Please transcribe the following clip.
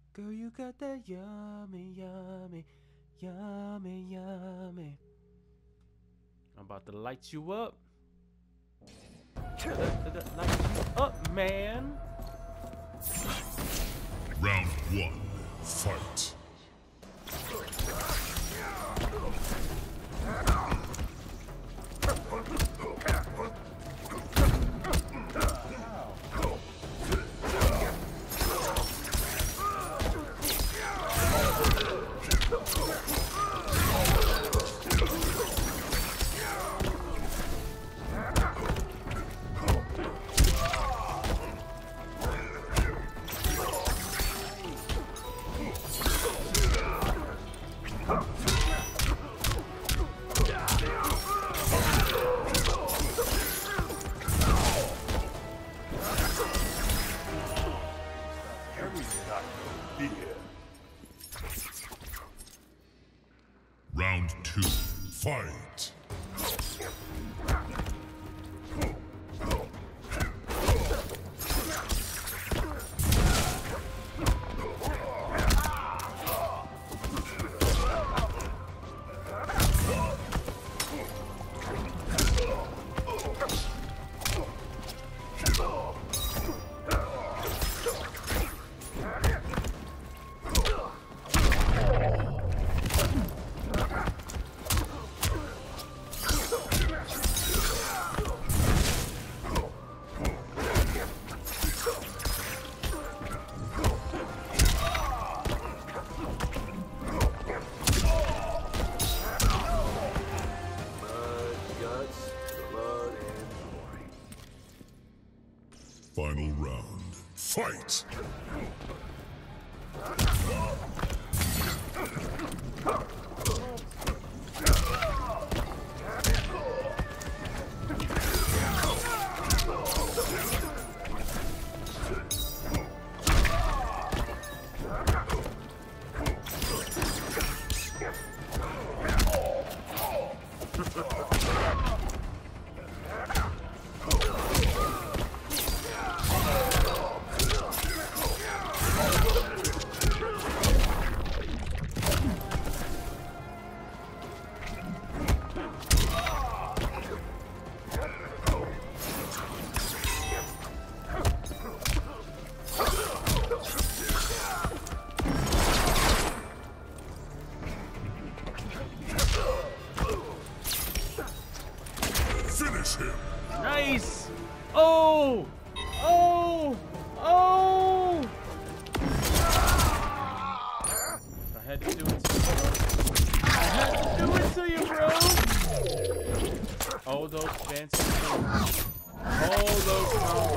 Girl, you got that yummy, yummy, yummy, yummy. I'm about to light you up. Light you up, man. Round 1, fight. Round 2, fight! Final round, fight! Finish him! Nice! Oh! Oh! Oh! I had to do it to you, bro. I had to do it to you, bro! Oh, those fancy moves. Oh, those